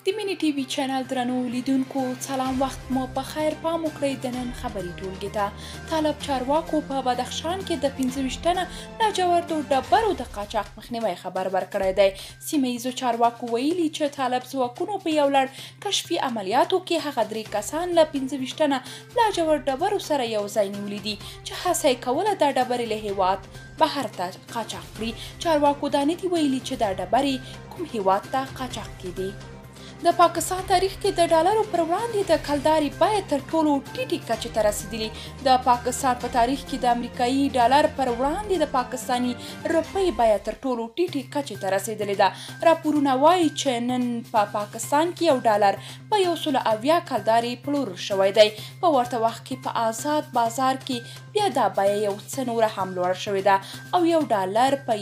د مینې ټي وي چینل درنو لیدونکو سلام وخت مو په خیر پام وکړئ د نن خبري ټولګي ته. طالب چارواکو په بدخشان کې د 25 تنه لاجوردو ډبرو د قاچاق مخنیوي خبر ورکړی دی. سیمه ییزو چارواکو ویلي چې طالب ځواکونو په یو لړ کشفي عملیاتو کې هغه 3 کسان له 25 تنه لاجورد ډبرو سره یو ځای نیولي دي چې هڅه یې کوله دا ډبرې له هیواد بهر ته قاچاق کړي. چارواکو دا نه دي ویلي چې دا ډبرې کوم هیواد ته قاچاق کېدي. د پاکستان تاریخ کې د ډالرو پر وړاندې د کلدارې بیه تر ټولو ټیټې کچې ته رسیدلې. د پاکستان په تاریخ کې د امریکایي ډالر پر وړاندې د پاکستاني روپۍ بیه تر ټولو ټیټې کچې ته رسیدلې ده. راپورونه وایي چې نن په پاکستان کې یو ډالر په 170 کلدارې پلورل شوی دی. په ورته وخت کې په آزاد بازار کې بیا دا بیه یو څه نوره هم لوړه شوې ده او یو ډالر په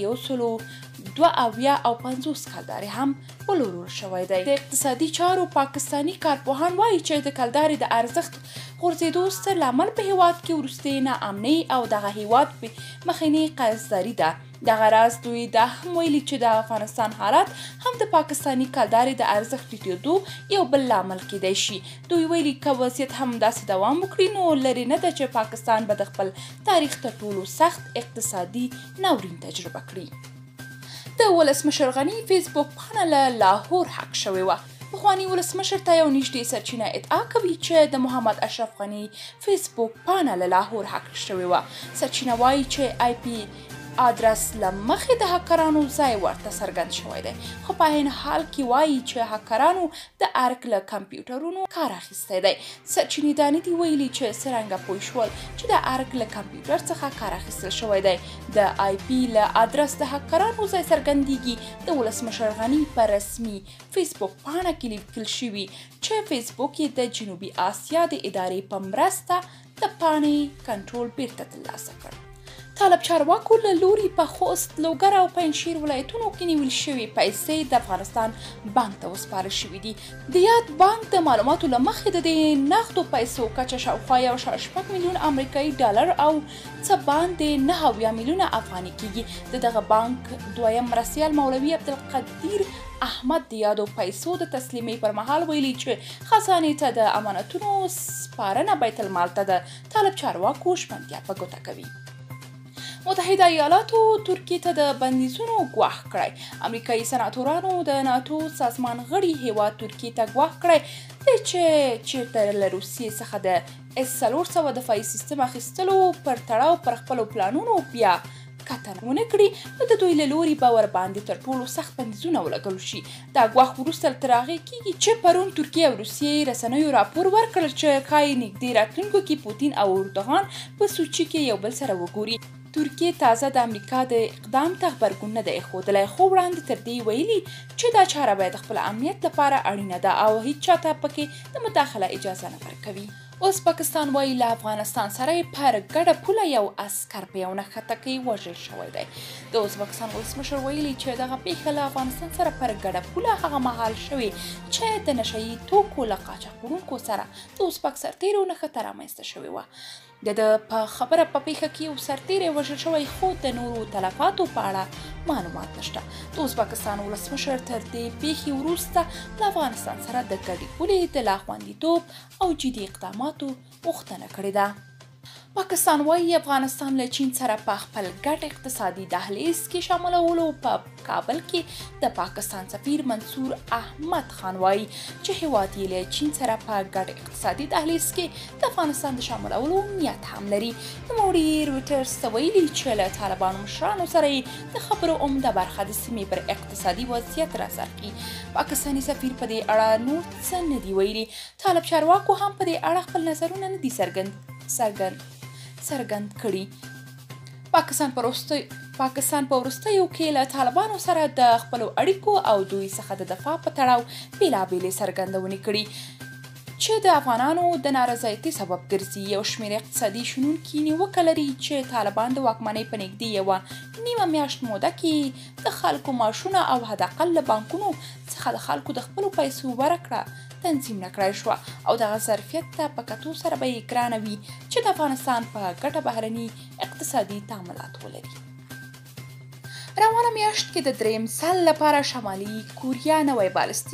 152.50 کلدارې هم پلورل شوی دی. د اقتصادي چارو پاکستاني کارپوهان وایي چې د کلدارې د ارزښت غورځېدو ستر لامل په هیواد کې وروستۍ ناامنۍ او دغه هیواد مخینی قرضداري ده. دغه راز دوی دا هم ویلي چې د افغانستان حالات هم د پاکستاني کلدارې د ارزښت ټیټېدو یو بل لامل کیدای شي. دوی ویلي که وضعیت هم داسې دوام وکړي نو لرې نه ده چې پاکستان به د خپل تاریخ تر ټولو سخت اقتصادي ناورین تجربه کړي. د ولسمشر غني فیسبوک پاڼه له لاهور حک شوې وه. پخواني ولسمشر ته یو نږدې سرچینه ادعا کوي چې د محمد اشرف غني فیسبوک پاڼه له لاهور حک شوې وه. سرچینه وایي چې آی پی ادرس له مخې د هکرانو ځای ورته څرګند شوی دی، خو په عین حال کې وایي چې هکرانو د ارګ له کمپیوټرونو کار اخیستی دی. سرچینې دا نه دي ویلي چې څرنګه پوه شول چې د ارګ له کمپیوټر څخه کار اخیستل شوی دی. د آی پی له ادرس د هکرانو ځای څرګندیږي. د ولسمشر غني په رسمي فیسبوک پاڼه کې لیکل شوي چې فیسبوک یې د جنوبي اسیا د ادارې په مرسته د پاڼې کنټرول بیرته ترلاسه کړ. طالب چارواکو له لوري په خوست، لوګر او پنجشیر ولایتونو کې نیول شوي پیسې د افغانستان بانک ته وسپارل شوي دي. د یاد بانک د معلوماتو له مخې د دې نغدو پیسو کچه شاوخوا 1.6 میلیون امریکایي ډالر او څه باندې 9 میلیونه افغاني کیږي. د دغه بانک دویم مرستیال مولوي عبدالقدیر احمد د یادو پیسو د تسلیمۍ پر مهال ویلي چې خزانې ته د امانتونو سپارنه بیت المال ته د طالب چارواکو ژمنتیا په ګوته کوي. متحده ایالاتو ترکیې ته د بندیزونو ګواښ کړی. امریکایي سناتورانو د ناتو سازمان غړي هیواد ترکیې ته ګواښ کړی دی چې چیرته له روسیې څخه د S-400 دفاعي سیستم اخیستلو پر تړاو پر خپلو پلانونو بیا کتنه ونه کړي نو د دوی له لوري به ورباندې تر ټولو سخت بندیزونه ولګول شي. دا ګواښ وروسته تر هغې کیږي چې پرون ترکیې او روسیې رسنیو راپور ورکړ چې ښایي نږدې راتلونکو کې پوتین او اردوغان په سوچي کې یو بل سره وګوري. ترکیې تازه د امریکا د اقدام ته غبرګون نه دی ښودلی، خو وړاندې تر دې ویلي چې دا چاره باید خپل امنیت لپاره اړینه ده او هیڅ چاته پکې د مداخله اجازه نه ورکوي. اوس پاکستان وایي له افغانستان سره یې پر ګډه پوله یو عسکر په یو نښته کې وژل شوی دی. د ازبکستان ولسمشر ویلي چې دغه پیښه له افغانستان سره پر ګډه پوله هغه مهال شوې چې د نشه یي توکو له قاچاق وړونکو سره د ازبک سرتیرو نښته رامنځته شوې وه. د په خبره په پیښه کې یو سرتیری وژل شوی، خو د نورو تلفاتو په اړه معلومات نشته. د ازبکستان ولسمشر تر دې پیښې وروسته له افغانستان سره د ګډې پولې د لا خوندیتوب او جدي اقداماتو غوښتنه کړې ده. پاکستان وایي افغانستان له چین سره په خپل ګډ اقتصادي دهلیز کې شاملولو. په کابل کې د پاکستان سفیر منصور احمد خان وایي چې هیواد یې له چین سره په ګډ اقتصادي دهلیز کې د افغانستان د شاملولو نیت هم لري. نوموړي رویټرز ته ویلي چې له طالبانو مشرانو سره یې د خبرو عمده برخه د سیمې پر اقتصادي وضعیت راڅرخي. پاکستاني سفیر په دې اړه نور څه نه دي ویلي. طالب چارواکو هم په دې اړه خپل نظرونه نه دي څرګند کړي. پاکستان په وروستیو کې له طالبانو سره د خپلو اړیکو او دوی څخه د دفاع په تړاو بېلابېلې څرګندونې کړي چې د افغانانو د نارضایتۍ سبب ګرځي. یو شمېر اقتصادي شنونکي نیوکه لري چې طالبان د واکمنۍ په نږدې یوه نیمه میاشت موده کې د خلکو معاشونه او حداقل له بانکونو څخه د خلکو د خپلو پیسو ورکړه تنظیم نه کړای شوه او دغه ظرفیت ته په کتو سره به یې ګرانه وي چې د افغانستان په ګټه بهرني اقتصادي تعاملات ولري. روانه میاشت کې د دریم ځل لپاره شمالي کوریا نوی بالستیک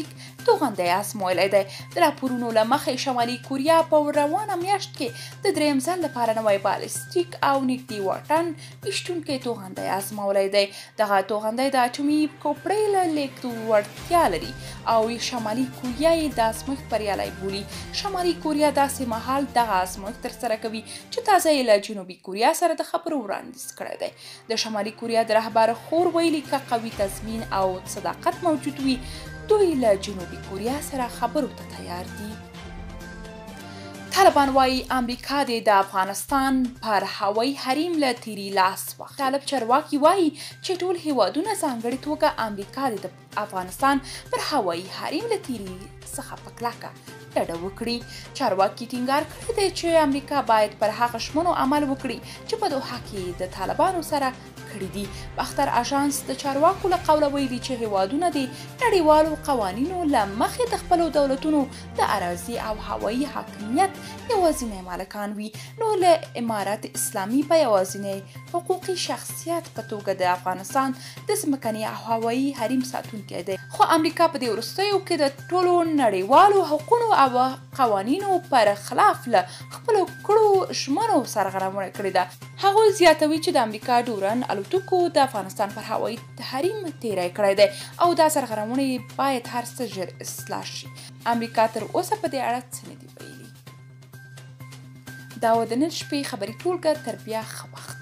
توغندی ازمویلی دی. د راپورونو له مخې شمالي کوریا په روانه میاشت کې د دریم ځل لپاره نوی بالستیک او نږدې واټن ویشتونکی توغندی ازمویلی دی. دغه توغندی د اټومي کوپړۍ له لیږدولو وړتیا لري او شمالي کوریا یې د ازمویښت بریالی بولي. شمالي کوریا داسې مهال دغه ازمویښت ترسره کوي چې تازه یې له جنوبي کوریا سره د خبرو وړاندیز کړی دی. د شمالي کوریا د رهبر خور ویلي که قوي تضمین او صداقت موجود وي دوی له جنوبي کوریا سره خبرو ته تیار دي. طالبان وایي امریکا د افغانستان پر هوایي حریم له تیري لاس واخلي. طالب چارواکي وایي چې ټول هیوادونه ځانګړې توګه امریکا د افغانستان پر هوایي حریم له تیري څخه په کلکه ډډه وکړي. چارواکي ټینګار کړی دی چې امریکا باید پر هغه ژمنو عمل وکړي چې په دوحه کې د طالبانو سره کړي دي. باختر اژانس د چارواکو له قوله ویلي چې هیوادونه د نړیوالو قوانینو له مخې د خپلو دولتونو د اراضي او هوایي حاکمیت یوازینی مالکان وي، نو له امارت اسلامي په یوازینی حقوقي شخصیت په توګه د افغانستان د ځمکني او هوایي حریم ساتونکی دی. خو امریکا په دې وروستیو کې د ټولو نړیوالو حقونو او قوانینو پر خلاف له خپلو کړو ژمنو سرغړونه کړې ده. هغوی زیاتوي چې د امریکا ډورن الوتکو د افغانستان پر هوایي حریم تیری کړی دی او دا سرغړونې باید هر څه ژر اصلاح شي. امریکا تر اوسه په دې اړه څه نه دي ویلي. دا و د نن شپې خبري ټولګه. تر بیا ښه وخت.